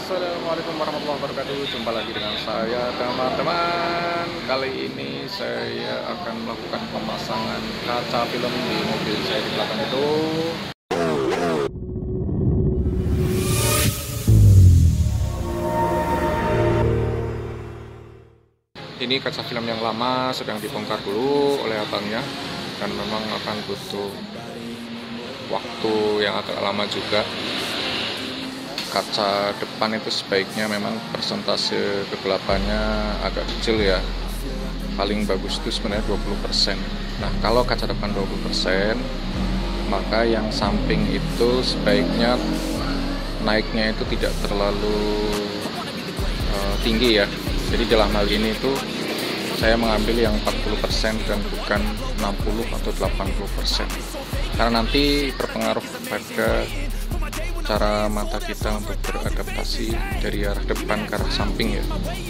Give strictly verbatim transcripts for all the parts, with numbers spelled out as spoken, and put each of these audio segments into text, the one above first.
Assalamualaikum warahmatullahi wabarakatuh. Jumpa lagi dengan saya teman-teman. Kali ini saya akan melakukan pemasangan kaca film di mobil saya di belakang itu. Ini kaca film yang lama sedang dibongkar dulu oleh abangnya, dan memang akan butuh waktu yang agak lama juga. Kaca depan itu sebaiknya memang persentase kegelapannya agak kecil ya, paling bagus itu sebenarnya dua puluh persen. Nah, kalau kaca depan dua puluh persen, maka yang samping itu sebaiknya naiknya itu tidak terlalu uh, tinggi ya. Jadi dalam hal ini itu saya mengambil yang empat puluh persen dan bukan enam puluh atau delapan puluh persen, karena nanti berpengaruh pada cara mata kita untuk beradaptasi dari arah depan ke arah samping ya.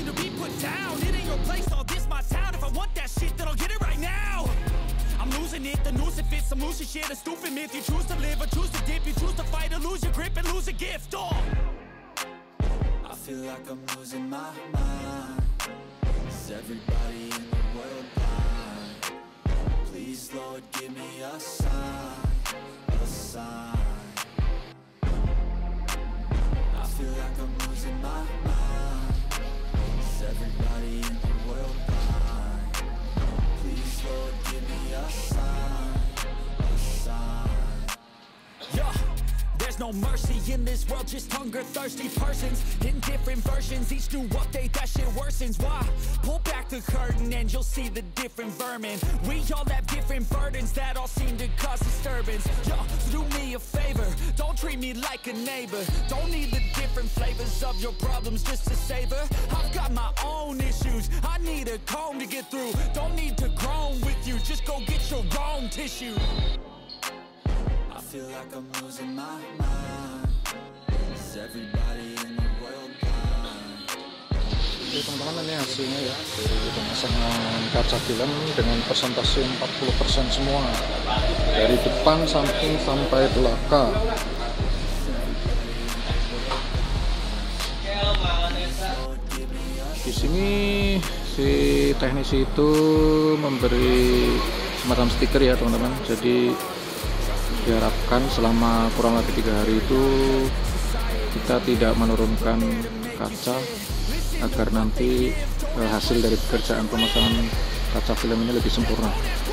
No mercy in this world, just hunger thirsty persons in different versions, each new update that shit worsens. Why? Pull back the curtain and you'll see the different vermin. We all have different burdens that all seem to cause disturbance. Yo, so do me a favor, don't treat me like a neighbor. Don't need the different flavors of your problems just to savor. I've got my own issues, I need a comb to get through. Don't need to groan with you, just go get your own tissue. I feel like I'm losing my mind. Is everybody in the world blind? Oke teman-teman, ini hasilnya ya dari pemasangan kaca film dengan persentase empat puluh persen semua, dari depan, samping sampai belakang. Di sini si teknisi itu memberi semacam stiker ya teman-teman. Jadi diharapkan selama kurang lebih tiga hari itu kita tidak menurunkan kaca, agar nanti eh, hasil dari pekerjaan pemasangan kaca film ini lebih sempurna.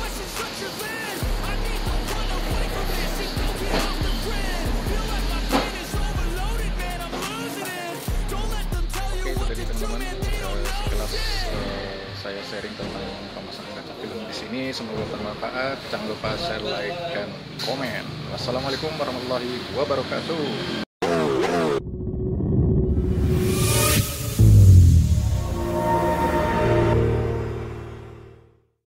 Oke, itu tadi teman-teman eh, sekilas eh, saya sharing tentang pemasangan kaca film di sini. Semoga bermanfaat. Jangan lupa share, like, dan komen. Wassalamualaikum warahmatullahi wabarakatuh.